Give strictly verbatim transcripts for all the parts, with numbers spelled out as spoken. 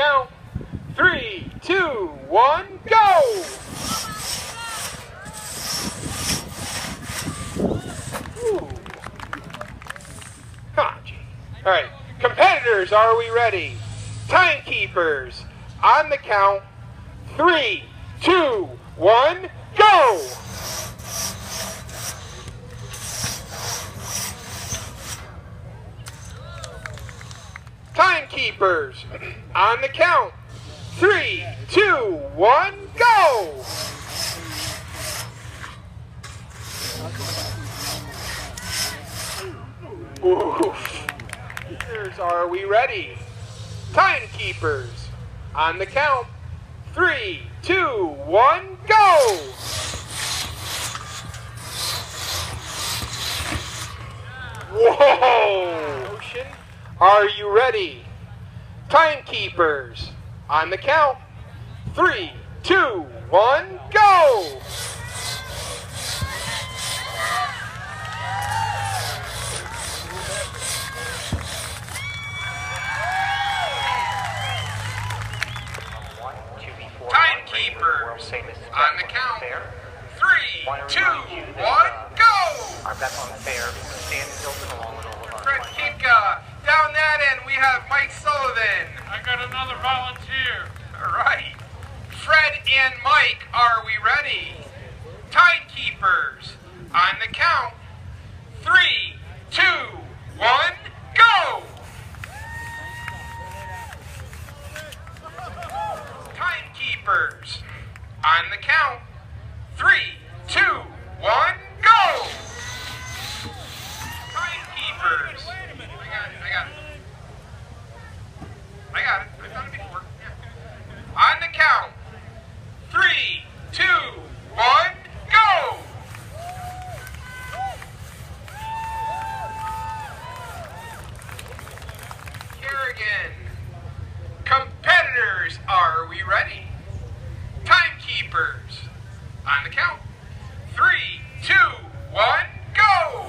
count. Three, two, one, go! Ooh. Huh, gee. All right, competitors, are we ready? Timekeepers, on the count. Three, two, one, go! Timekeepers, on the count. Three, two, one, go! Oof. Are we ready? Timekeepers, on the count. Three, two, one, go! Whoa! Ocean, are you ready? Timekeepers, on the count. Three, two, one, go! Timekeepers, on the count. Three, two, one, go! Our best on fair, Stan Hilton along with all of our Fred Kinka. Down that end, we have Mike Sullivan. I got another volunteer. All right. Fred and Mike, are we ready? Timekeepers, on the count. Three, two, one, go! Timekeepers, on the count. Three, two, one, go! Timekeepers. I got it, I got it. I got it, I've done it before. Yeah. On the count. Three, two, one, go! Kerrigan. Competitors, are we ready? Timekeepers, on the count. Three, two, one, go!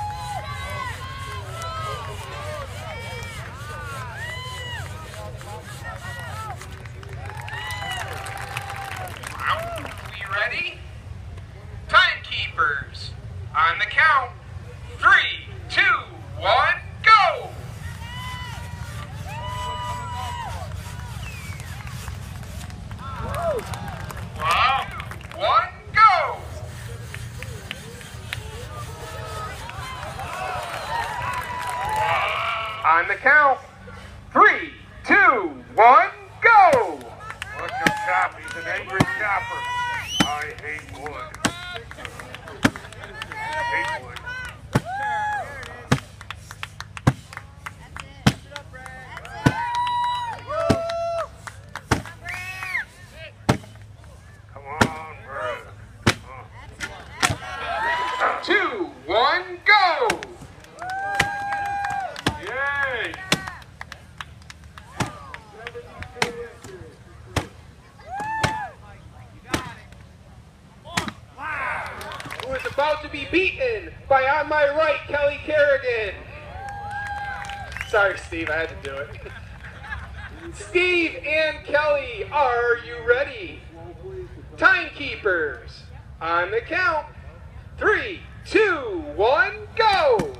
Are we ready? Timekeepers, on the count. Three, two, one, go! Wow. One, go! On the count. Three, two, one, go! Look at Chop, he's an angry chopper. I hate wood. Hate wood. Come on, Brad. Oh. Two, one, go! Yay! Who is about to be beaten by, on my right, Kelly Kerrigan. Sorry, Steve, I had to do it. Steve and Kelly, are you ready? Timekeepers, on the count. Three, two, one, go!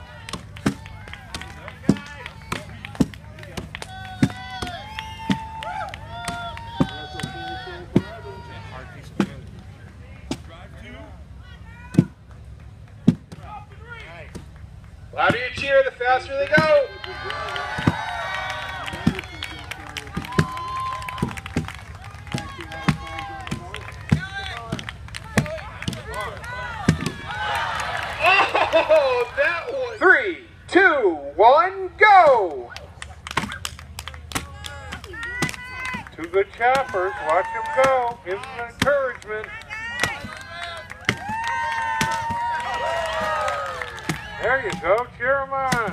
Louder you cheer, the faster they go. Oh, that one. Three, two, one, go. Two good choppers. Watch them go. Give them encouragement. There you go. Cheer them on.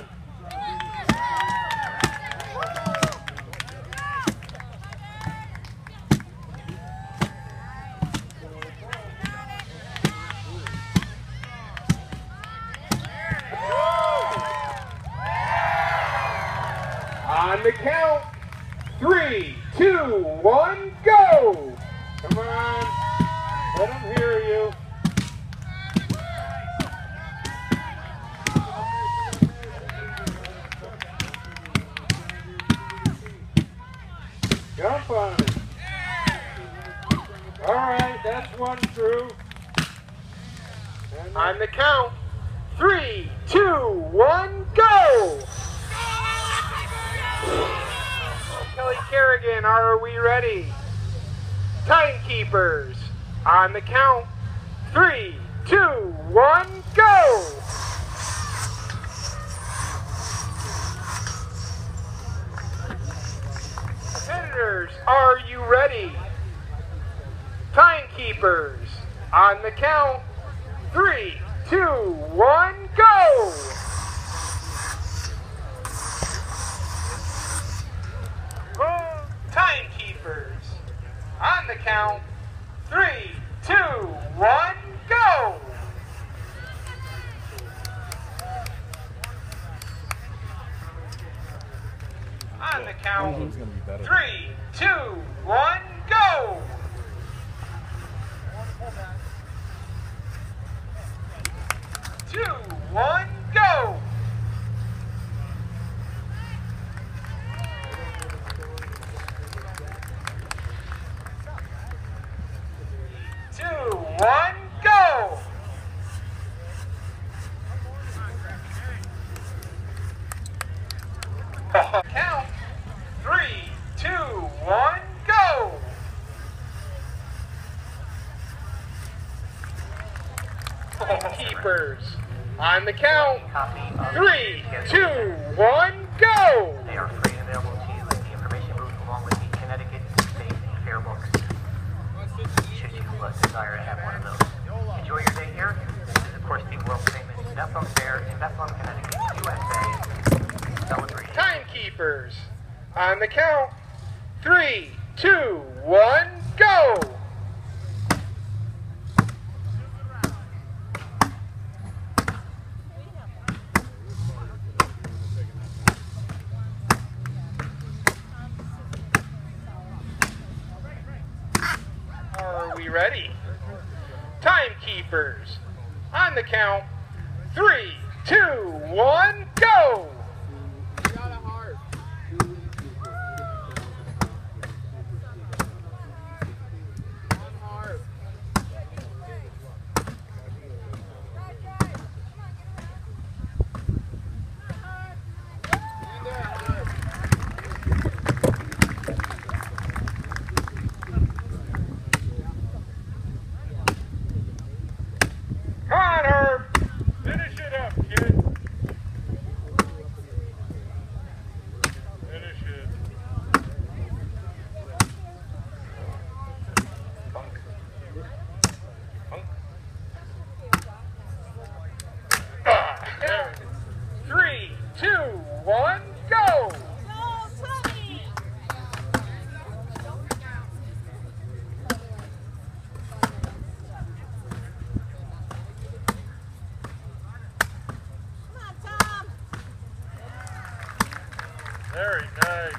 On the count, three, two, one, go! Come on, let them hear you. Jump on it. All right, that's one through. And on the count, three, two, one, go! Kelly Kerrigan, are we ready? Timekeepers, on the count, three, two, one, go! Competitors, are you ready? Timekeepers, on the count, three, two, one, go! Timekeepers, on the count, three, two, one, go! On the count, three, two, one, go! Two, one, go! Two, one, go! Count, three, two, one, go! Keepers, on the count, three, two, one, go! They are free and available to you at the information booth along with the Connecticut State Fair books. Should you uh, desire to have one of those. Enjoy your day here. This is, of course, the world famous Bethlehem Fair in Bethlehem, Connecticut, U S A. Celebration. Timekeepers, on the count, three, two, one, go! Are we ready? Timekeepers, on the count, three, two, one, go! Finish it up, kid. Finish it. Three, two, one, go! Very nice.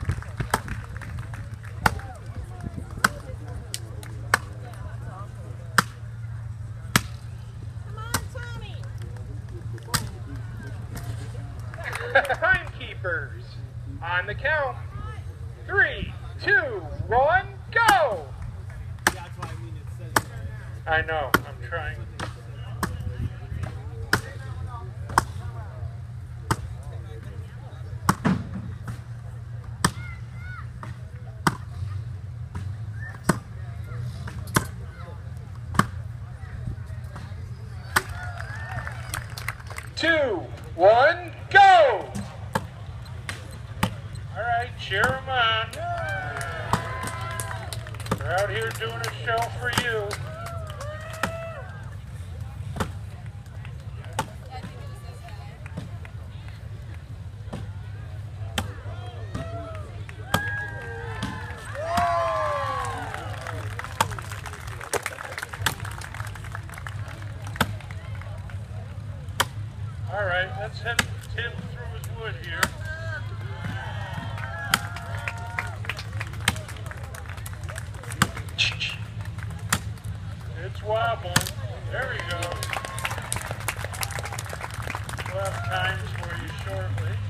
Timekeepers, on the count, three, two, one, go! I know, I'm trying. Two, one, go! All right, cheer them on. They're out here doing a show for you. All right, let's send Tim through his wood here. wobble. There we go. We'll have times for you shortly.